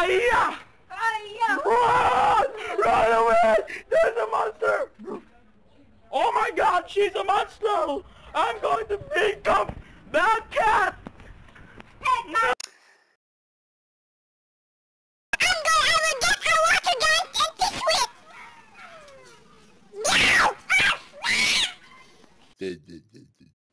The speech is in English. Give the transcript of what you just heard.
Hiya! Hiya! Run! Run away! There's a monster! Oh my god, she's a monster! I'm going to become that cat! No. I will get a water gun and fix it! Meow!